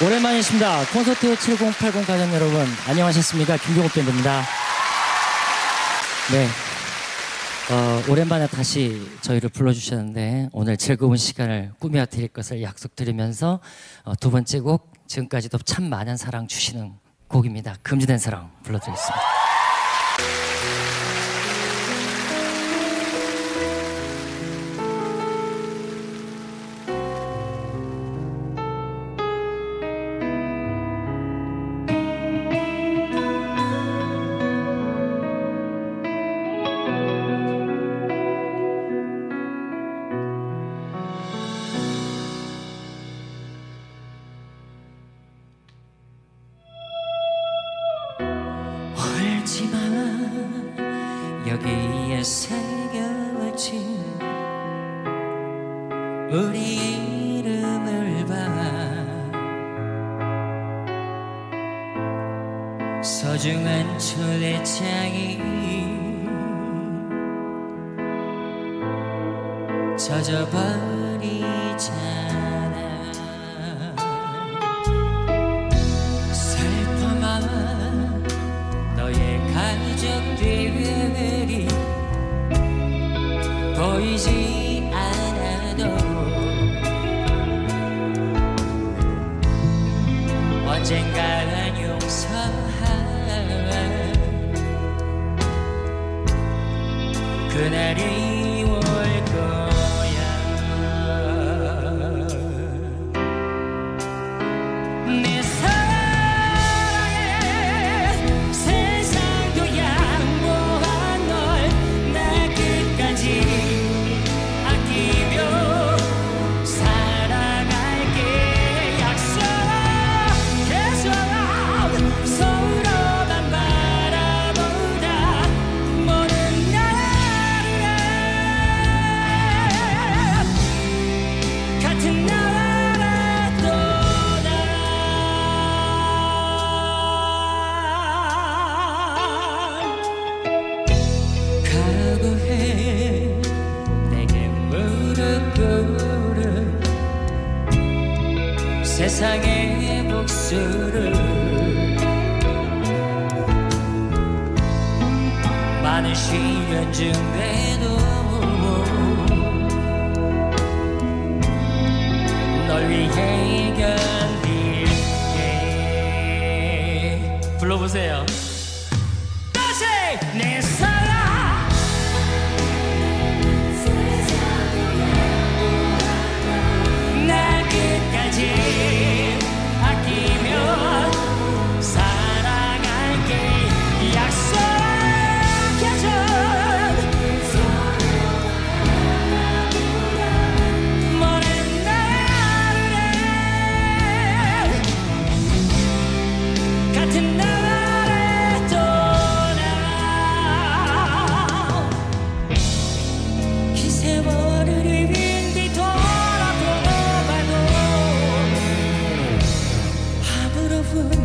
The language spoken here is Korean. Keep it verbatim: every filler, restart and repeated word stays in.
오랜만이십니다. 콘서트 칠공팔공 가족 여러분, 안녕하셨습니까? 김경호 밴드입니다. 네, 어, 오랜만에 다시 저희를 불러주셨는데 오늘 즐거운 시간을 꾸며 드릴 것을 약속드리면서 어, 두 번째 곡, 지금까지도 참 많은 사랑 주시는 곡입니다. 금지된 사랑 불러드리겠습니다. 여기에 새겨진 우리 이름을 봐 소중한 초대장이 젖어버리잖아. 슬퍼만 너의 가족들이 보이지 않아도 언젠가는 용서할 그날이 올 거야. 내 사랑에 세상도 양보한 널 나 끝까지 아끼며 사랑할게 약속해서 서로만 바라보다 먼 나를 같은 나라라 떠나. 각오해 내게 무릎 꿇은 세상의 복수를 많은 시련 중에도 널 위해 견딜게. 불러보세요. 다시 내 사랑 나 끝까지 아끼며 사랑할게 약속해줘. 먼 나라를 같은 나라에 떠나. 이 세월을 뒤돌아보아도 아무런